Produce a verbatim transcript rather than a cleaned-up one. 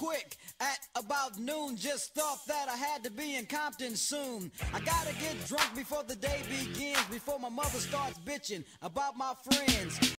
quick at about noon. Just thought that I had to be in Compton soon. I gotta get drunk before the day begins, before my mother starts bitching about my friends.